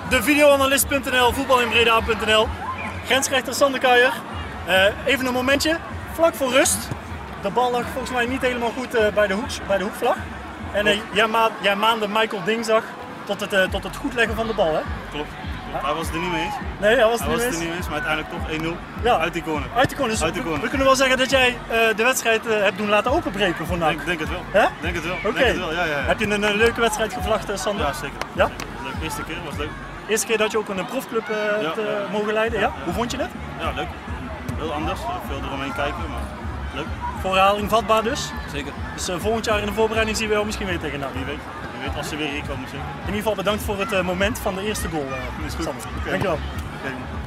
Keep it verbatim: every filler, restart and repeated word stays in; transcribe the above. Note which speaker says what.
Speaker 1: de videoanalist punt n l, voetbalinbreda punt n l. Grensrechter Sander Kuijer. Uh, even een momentje, vlak voor rust. De bal lag volgens mij niet helemaal goed uh, bij, de hoeks, bij de hoekvlag. En uh, jij, ma jij maande Michael Dingsdag tot het, uh, tot het goed leggen van de bal, hè?
Speaker 2: Klopt. Ja. Hij was het er niet mee eens.
Speaker 1: Nee, hij was het,
Speaker 2: hij
Speaker 1: niet,
Speaker 2: was
Speaker 1: eens.
Speaker 2: het er niet mee eens, maar uiteindelijk toch één nul
Speaker 1: ja.
Speaker 2: uit die corner.
Speaker 1: Uit die corner. Dus
Speaker 2: uit die corner.
Speaker 1: We, we kunnen wel zeggen dat jij uh, de wedstrijd uh, hebt doen laten openbreken voor N A C.
Speaker 2: Ik denk het wel.
Speaker 1: Hè?
Speaker 2: Denk het wel.
Speaker 1: Oké.
Speaker 2: Okay. Ja, ja, ja.
Speaker 1: Heb je een, een leuke wedstrijd gevlacht, uh, Sander?
Speaker 2: Ja, zeker.
Speaker 1: Ja?
Speaker 2: Zeker. Leuk. De eerste keer was leuk.
Speaker 1: De eerste keer dat je ook een profclub uh,
Speaker 2: ja,
Speaker 1: hebt uh,
Speaker 2: ja, ja.
Speaker 1: mogen leiden, ja? ja? Hoe vond je het?
Speaker 2: Ja, leuk. Heel anders. Veel eromheen kijken, maar leuk.
Speaker 1: Voor herhaling vatbaar dus?
Speaker 2: Zeker.
Speaker 1: Dus uh, volgend jaar in de voorbereiding zien we jou misschien weer tegen N A C.
Speaker 2: Wie weet. Wie weet als ze weer hier komen, zeker.
Speaker 1: In ieder geval bedankt voor het uh, moment van de eerste goal. Uh,
Speaker 2: is goed.
Speaker 1: Sander.
Speaker 2: Okay.
Speaker 1: Dankjewel.
Speaker 2: Okay.